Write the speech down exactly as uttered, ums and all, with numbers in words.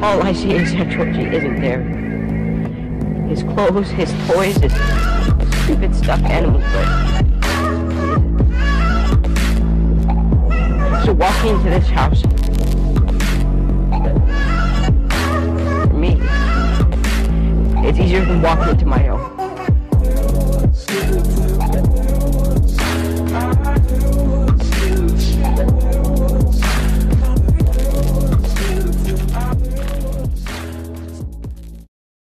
all I see is that Georgie isn't there. His clothes, his toys, his stupid stuffed animals, but... So walking into this house, for me, it's easier than walking into my own.